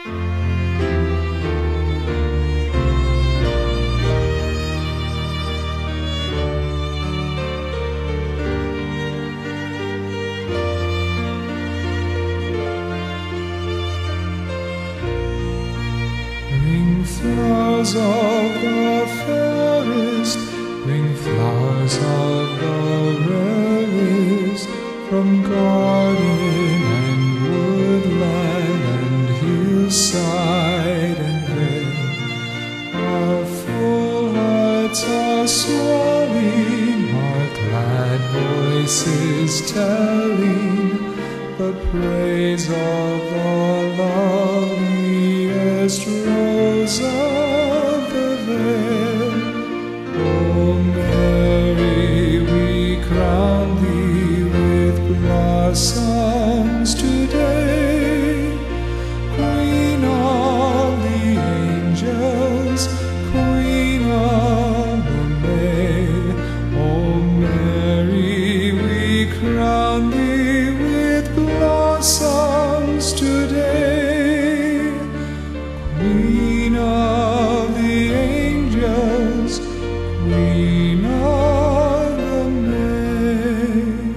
Flowers of the fairest, bring flowers of the rarest, from garden and woodland and hillside and vale. Our full hearts are swelling, our glad voices telling the praise of the loveliest rose of the vale. O Mary, we crown thee with blossoms today, Queen of the angels, Queen of the May. O Mary, we crown thee with blossoms today, Queen of the angels, Queen of the May.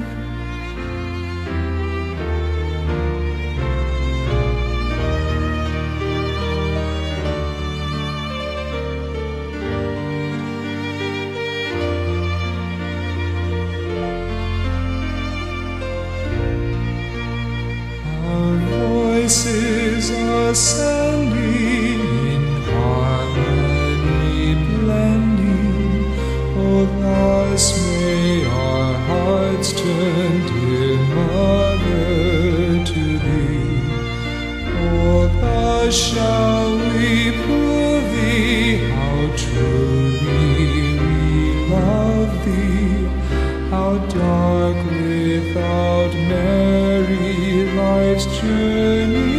Our voices are sounding in harmony blending. Oh, thus may our hearts turn, dear Mother, to thee. Oh, thus shall we prove thee how truly we love thee, how dark without Mary life's journey